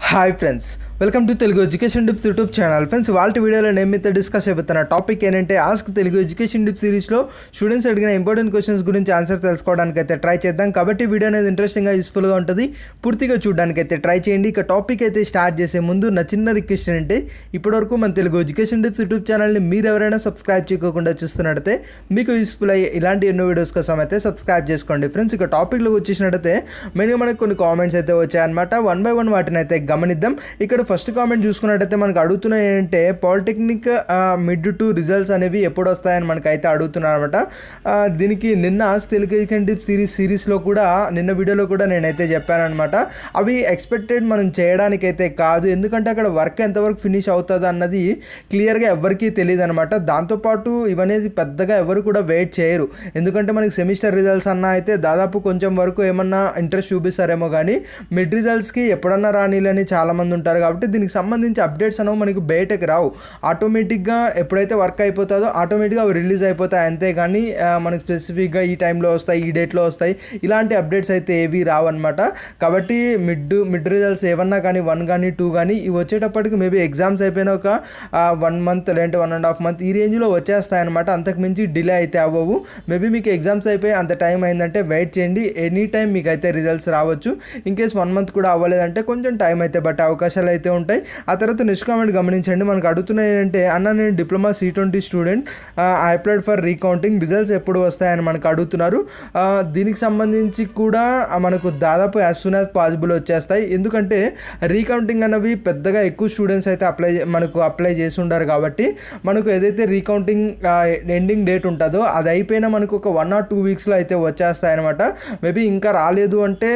Hi friends, welcome to Telugu education tips YouTube channel. Friends, వాళ్ళ వీడియోలో నేను మీతో డిస్కస్ చేయబోతున్న టాపిక్ ఏంటంటే ఆస్క్ తెలుగు ఎడ్యుకేషన్ టిప్స్ సిరీస్లో స్టూడెంట్స్ అడిగిన ఇంపార్టెంట్ క్వశ్చన్స్ గురించి ఆన్సర్ తెలుసుకోవడానికి అయితే ట్రై చేద్దాం. కాబట్టి వీడియో అనేది ఇంట్రెస్టింగ్గా యూస్ఫుల్గా ఉంటుంది, పూర్తిగా చూడడానికి అయితే ట్రై చేయండి. ఇక టాపిక్ అయితే స్టార్ట్ చేసే ముందు నా చిన్న రిక్వెస్ట్ ఏంటంటే ఇప్పటివరకు మన తెలుగు ఎడ్యుకేషన్ టిప్స్ యూట్యూబ్ ఛానల్ని మీరు ఎవరైనా సబ్స్క్రైబ్ చేయకుండా చూస్తున్నట్టయితే మీకు యూస్ఫుల్ అయ్యే ఇలాంటి ఎన్నో వీడియోస్ కోసం అయితే సబ్స్క్రైబ్ చేసుకోండి. ఫ్రెండ్స్, ఇక టాపిక్లోకి వచ్చేసినట్టయితే మెయిన్గా మనకు కొన్ని కామెంట్స్ అయితే వచ్చాయన్నమాట. వన్ బై వన్ వాటిని అయితే గమనిద్దాం. ఇక్కడ ఫస్ట్ కామెంట్ చూసుకున్నట్టయితే మనకు అడుగుతున్నాయి ఏంటంటే పాలిటెక్నిక్ మిడ్ టు రిజల్ట్స్ అనేవి ఎప్పుడు వస్తాయని మనకైతే అడుగుతున్నారు అనమాట. దీనికి నిన్న తెలుగు ఎడ్యుకేషన్ టిప్స్ సిరీస్లో కూడా నిన్న వీడియోలో కూడా నేనైతే చెప్పాను అనమాట. అవి ఎక్స్పెక్టెడ్ మనం చేయడానికైతే కాదు, ఎందుకంటే అక్కడ వర్క్ ఎంతవరకు ఫినిష్ అవుతుంది అన్నది క్లియర్గా ఎవరికీ తెలియదు అనమాట. దాంతోపాటు ఇవనేది పెద్దగా ఎవరు కూడా వెయిట్ చేయరు, ఎందుకంటే మనకి సెమిస్టర్ రిజల్ట్స్ అన్న అయితే దాదాపు కొంచెం వరకు ఏమన్నా ఇంట్రెస్ట్ చూపిస్తారేమో, కానీ మిడ్ రిజల్ట్స్కి ఎప్పుడన్నా రానిలని చాలామంది ఉంటారు. కాబట్టి దీనికి సంబంధించి అప్డేట్స్ అనేవి మనకు బయటకు రావు. ఆటోమేటిక్గా ఎప్పుడైతే వర్క్ అయిపోతుందో ఆటోమేటిక్గా అవి రిలీజ్ అయిపోతాయి, అంతేగాని మనకు స్పెసిఫిక్గా ఈ టైంలో వస్తాయి, ఈ డేట్లో వస్తాయి, ఇలాంటి అప్డేట్స్ అయితే ఏవి రావు అనమాట. కాబట్టి మిడ్ రిజల్ట్స్ ఏమన్నా కానీ 1 కానీ 2 కానీ ఇవి వచ్చేటప్పటికి మేబీ ఎగ్జామ్స్ అయిపోయిన ఒక 1 మంత్ లేదంటే 1.5 మంత్ ఈ రేంజ్లో వచ్చేస్తాయన్నమాట. అంతకుమించి డిలే అయితే అవ్వవు. మేబీ మీకు ఎగ్జామ్స్ అయిపోయి అంత టైం అయిందంటే వెయిట్ చేయండి, ఎనీ టైం మీకు అయితే రిజల్ట్స్ రావచ్చు. ఇన్కేస్ 1 మంత్ కూడా అవ్వలేదంటే కొంచెం టైం అయితే బట్ అవకాశాలు అయితే ఉంటాయి. ఆ తర్వాత నెక్స్ట్ కామెంట్ గమనించండి. మనకు అడుగుతున్నాయి ఏంటంటే అన్న నేను diploma C20 student, I applied for recounting, results ఎప్పుడు వస్తాయని మనకు అడుగుతున్నారు. దీనికి సంబంధించి కూడా మనకు దాదాపు యాజ్ సూన్ యాజ్ పాసిబుల్ వచ్చేస్తాయి, ఎందుకంటే రీకౌంటింగ్ అనేవి పెద్దగా ఎక్కువ స్టూడెంట్స్ అయితే అప్లై చేసి ఉంటారు. కాబట్టి మనకు ఏదైతే రీకౌంటింగ్ ఎండింగ్ డేట్ ఉంటుందో అది అయిపోయినా మనకు ఒక 1 or 2 వీక్స్లో అయితే వచ్చేస్తాయన్నమాట. మేబీ ఇంకా రాలేదు అంటే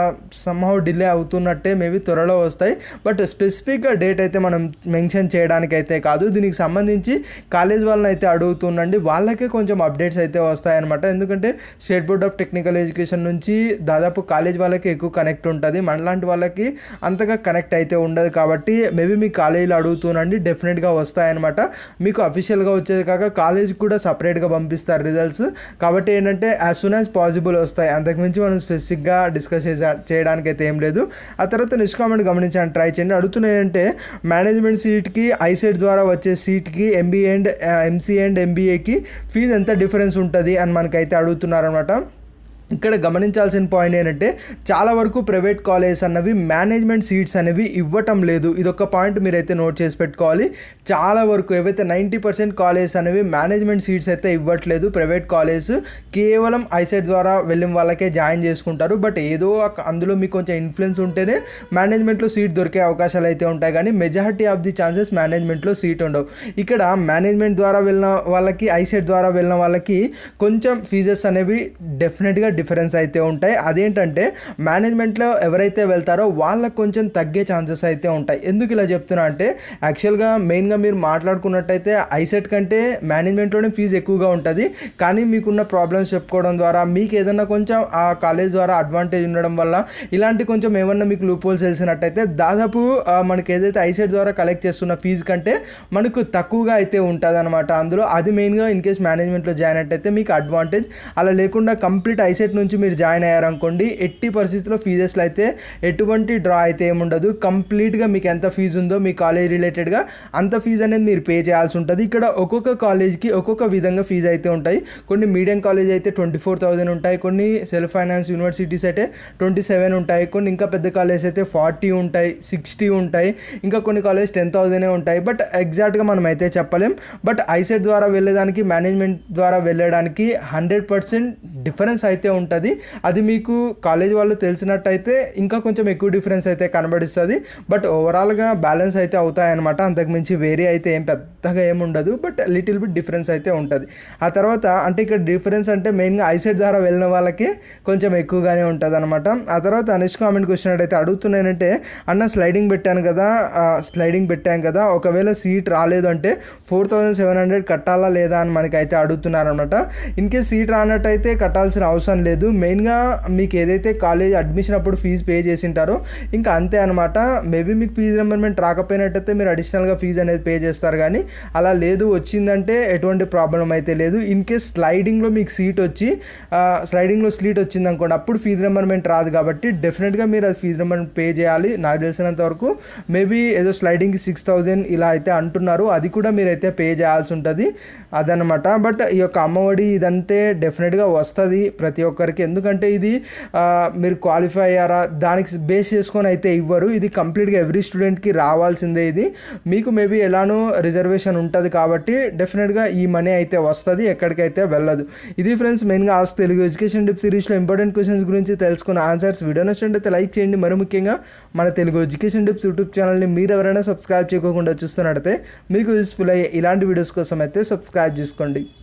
సమ్హౌ డిలే అవుతున్నట్టే, మేబీ త్వరలో వస్తాయి. బట్ స్పెసిఫిక్గా డేట్ అయితే మనం మెన్షన్ చేయడానికి అయితే కాదు. దీనికి సంబంధించి కాలేజ్ వాళ్ళని అయితే అడుగుతుండండి, వాళ్ళకే కొంచెం అప్డేట్స్ అయితే వస్తాయన్నమాట. ఎందుకంటే state board of technical education నుంచి దాదాపు కాలేజ్ వాళ్ళకి ఎక్కువ కనెక్ట్ ఉంటుంది, మనలాంటి వాళ్ళకి అంతగా కనెక్ట్ అయితే ఉండదు. కాబట్టి మేబీ మీ కాలేజీలో అడుగుతుండండి, డెఫినెట్గా వస్తాయన్నమాట. మీకు అఫీషియల్గా వచ్చేది కాక కాలేజ్ కూడా సపరేట్గా పంపిస్తారు రిజల్ట్స్. కాబట్టి ఏంటంటే యాజ్ సూన్ యాజ్ పాసిబుల్ వస్తాయి, అంతకుమించి మనం స్పెసిఫిక్గా డిస్కస్ చేయడానికి అయితే ఏం లేదు. ఆ తర్వాత నెక్స్ట్ కామెంట్ గమనించడానికి ట్రై చేయండి. అడుగుతున్నాయంటే మేనేజ్మెంట్ సీట్కి ఐసెట్ ద్వారా వచ్చే సీట్కి ఎంసీఏ అండ్ ఎంబీఏకి ఫీజు ఎంత డిఫరెన్స్ ఉంటుంది అని మనకైతే అడుగుతున్నారనమాట. ఇక్కడ గమనించాల్సిన పాయింట్ ఏంటంటే చాలా వరకు ప్రైవేట్ కాలేజెస్ అన్నవి మేనేజ్మెంట్ సీట్స్ అనేవి ఇవ్వటం లేదు. ఇదొక పాయింట్ మీరైతే నోట్ చేసి పెట్టుకోవాలి. చాలా వరకు ఏవైతే 90% కాలేజెస్ అనేవి మేనేజ్మెంట్ సీట్స్ అయితే ఇవ్వట్లేదు. ప్రైవేట్ కాలేజెస్ కేవలం ఐసెట్ ద్వారా వెళ్ళిన వాళ్ళకే జాయిన్ చేసుకుంటారు. బట్ ఏదో అందులో మీకు కొంచెం ఇన్ఫ్లుయెన్స్ ఉంటేనే మేనేజ్మెంట్లో సీట్ దొరికే అవకాశాలు అయితే ఉంటాయి, కానీ మెజారిటీ ఆఫ్ ది ఛాన్సెస్ మేనేజ్మెంట్లో సీట్ ఉండవు. ఇక్కడ మేనేజ్మెంట్ ద్వారా వెళ్ళిన వాళ్ళకి ఐసెట్ ద్వారా వెళ్ళిన వాళ్ళకి కొంచెం ఫీజెస్ అనేవి డెఫినెట్గా డిఫరెన్స్ అయితే ఉంటాయి. అదేంటంటే మేనేజ్మెంట్లో ఎవరైతే వెళ్తారో వాళ్ళకు కొంచెం తగ్గే ఛాన్సెస్ అయితే ఉంటాయి. ఎందుకు ఇలా చెప్తున్నా అంటే యాక్చువల్గా మెయిన్గా మీరు మాట్లాడుకున్నట్టయితే ఐసెట్ కంటే మేనేజ్మెంట్లోనే ఫీజు ఎక్కువగా ఉంటుంది, కానీ మీకున్న ప్రాబ్లమ్స్ చెప్పుకోవడం ద్వారా మీకు ఏదైనా కొంచెం ఆ కాలేజ్ ద్వారా అడ్వాంటేజ్ ఉండడం వల్ల ఇలాంటి కొంచెం ఏమన్నా మీకు లూప్ హోల్స్ తెలిసినట్టయితే దాదాపు మనకి ఏదైతే ఐసెట్ ద్వారా కలెక్ట్ చేస్తున్న ఫీజు కంటే మనకు తక్కువగా అయితే ఉంటుంది అనమాట. అందులో అది మెయిన్గా ఇన్ కేస్ మేనేజ్మెంట్లో జాయిన్ అయితే మీకు అడ్వాంటేజ్. అలా లేకుండా కంప్లీట్ ఐసెట్ నుంచి మీరు జాయిన్ అయ్యారనుకోండి, ఎట్టి పరిస్థితుల్లో ఫీజెస్లో అయితే ఎటువంటి డ్రా అయితే ఏముండదు. కంప్లీట్గా మీకు ఎంత ఫీజు ఉందో మీ కాలేజ్ రిలేటెడ్గా అంత ఫీజు అనేది మీరు పే చేయాల్సి ఉంటుంది. ఇక్కడ ఒక్కొక్క కాలేజ్కి ఒక్కొక్క విధంగా ఫీజు అయితే ఉంటాయి. కొన్ని మీడియం కాలేజ్ అయితే 24,000 ఉంటాయి, కొన్ని సెల్ఫ్ ఫైనాన్స్ యూనివర్సిటీస్ అయితే 27 ఉంటాయి, కొన్ని ఇంకా పెద్ద కాలేజ్ అయితే 40 ఉంటాయి, 60 ఉంటాయి, ఇంకా కొన్ని కాలేజ్ 10,000 ఉంటాయి. బట్ ఎగ్జాక్ట్గా మనం అయితే చెప్పలేం. బట్ ఐసెట్ ద్వారా వెళ్ళేదానికి మేనేజ్మెంట్ ద్వారా వెళ్ళడానికి 100% డిఫరెన్స్ అయితే ఉంటుంది. అది మీకు కాలేజ్ వాళ్ళు తెలిసినట్టయితే ఇంకా కొంచెం ఎక్కువ డిఫరెన్స్ అయితే కనబడిస్తుంది. బట్ ఓవరాల్గా బ్యాలెన్స్ అయితే అవుతాయన్నమాట. అంతకుమించి వేరే అయితే ఏం పెద్దగా ఏముండదు, బట్ లిటిల్ బిట్ డిఫరెన్స్ అయితే ఉంటుంది. ఆ తర్వాత అంటే ఇక్కడ డిఫరెన్స్ అంటే మెయిన్గా ఐసెట్ ద్వారా వెళ్ళిన వాళ్ళకి కొంచెం ఎక్కువగానే ఉంటుంది అనమాట. ఆ తర్వాత నెక్స్ట్ కామెంట్కి వచ్చినట్టయితే అడుగుతున్నానంటే అన్న స్లైడింగ్ పెట్టాం కదా, ఒకవేళ సీట్ రాలేదు అంటే 4,700 కట్టాలా లేదా అని మనకైతే అడుగుతున్నారనమాట. ఇన్కేస్ సీట్ రానట్టయితే కట్టాల్సిన అవసరం లేదు. మెయిన్గా మీకు ఏదైతే కాలేజ్ అడ్మిషన్ అప్పుడు ఫీజు పే చేసి ఉంటారో ఇంకా అంతే అనమాట. మేబీ మీకు ఫీజు రింబర్స్మెంట్ రాకపోయినట్టయితే మీరు అడిషనల్గా ఫీజు అనేది పే చేస్తారు, కానీ అలా లేదు వచ్చిందంటే ఎటువంటి ప్రాబ్లం అయితే లేదు. ఇన్ కేస్ స్లైడింగ్లో మీకు స్లైడింగ్లో సీట్ వచ్చింది అనుకోండి, అప్పుడు ఫీజు రింబర్స్మెంట్ రాదు. కాబట్టి డెఫినెట్గా మీరు అది ఫీజు రింబర్స్మెంట్ పే చేయాలి. నాకు తెలిసినంత వరకు మేబీ ఏదో స్లైడింగ్కి 6,000 ఇలా అయితే అంటున్నారు, అది కూడా మీరైతే పే చేయాల్సి ఉంటుంది అదనమాట. బట్ ఈ యొక్క అమ్మఒడి ఇదంతే డెఫినెట్గా వస్తుంది ప్రతి ఒక్కరికి. ఎందుకంటే ఇది మీరు క్వాలిఫై అయ్యారా దానికి బేస్ చేసుకొని అయితే ఇవ్వరు, ఇది కంప్లీట్గా ఎవ్రీ స్టూడెంట్కి రావాల్సిందే. ఇది మీకు మేబీ ఎలానో రిజర్వేషన్ ఉంటుంది కాబట్టి డెఫినెట్గా ఈ మనీ అయితే వస్తుంది, ఎక్కడికైతే వెళ్ళదు. ఇది ఫ్రెండ్స్ మెయిన్గా ఆస్క్ తెలుగు ఎడ్యుకేషన్ టిప్స్ సిరీస్లో ఇంపార్టెంట్ క్వశ్చన్స్ గురించి తెలుసుకున్న ఆన్సర్స్. వీడియో నచ్చినట్లయితే లైక్ చేయండి. మరి ముఖ్యంగా మన తెలుగు ఎడ్యుకేషన్ టిప్స్ యూట్యూబ్ ఛానల్ని మీరు ఎవరైనా సబ్స్క్రైబ్ చేయకుండా చూస్తున్నట్టయితే మీకు యూస్ఫుల్ అయ్యే ఇలాంటి వీడియోస్ కోసం అయితే సబ్స్క్రైబ్ చేసుకోండి.